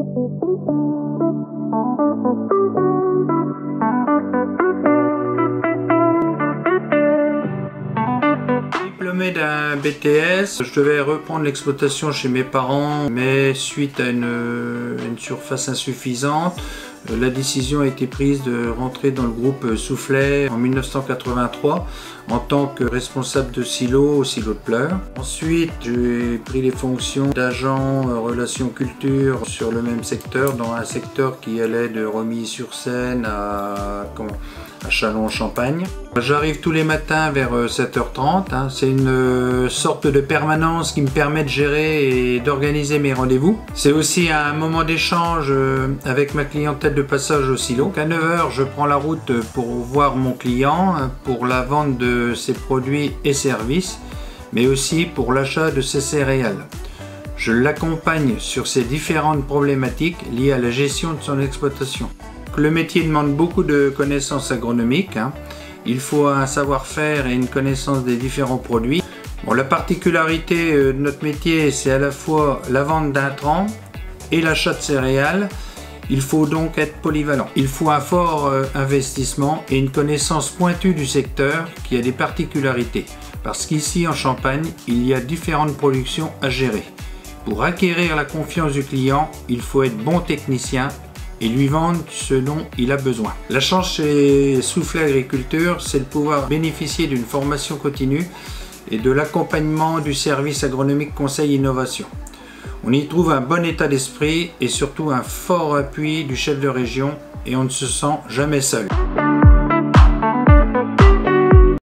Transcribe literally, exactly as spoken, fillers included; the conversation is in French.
Diplômé d'un B T S, je devais reprendre l'exploitation chez mes parents, mais suite à une, une surface insuffisante, la décision a été prise de rentrer dans le groupe Soufflet en mille neuf cent quatre-vingt-trois en tant que responsable de silo au silo de Pleurs. Ensuite, j'ai pris les fonctions d'agent relations culture sur le même secteur, dans un secteur qui allait de Romilly-sur-Seine à, à Châlons-en-Champagne. J'arrive tous les matins vers sept heures trente, hein. C'est une sorte de permanence qui me permet de gérer et d'organiser mes rendez-vous. C'est aussi un moment d'échange avec ma clientèle de passage au silo. À neuf heures, je prends la route pour voir mon client pour la vente de ses produits et services, mais aussi pour l'achat de ses céréales. Je l'accompagne sur ses différentes problématiques liées à la gestion de son exploitation. Le métier demande beaucoup de connaissances agronomiques, hein. Il faut un savoir-faire et une connaissance des différents produits. Bon, la particularité de notre métier, c'est à la fois la vente d'intrants et l'achat de céréales. Il faut donc être polyvalent. Il faut un fort investissement et une connaissance pointue du secteur qui a des particularités. Parce qu'ici en Champagne, il y a différentes productions à gérer. Pour acquérir la confiance du client, il faut être bon technicien et lui vendre ce dont il a besoin. La chance chez Soufflet Agriculture, c'est de pouvoir bénéficier d'une formation continue et de l'accompagnement du service agronomique conseil innovation. On y trouve un bon état d'esprit et surtout un fort appui du chef de région et on ne se sent jamais seul.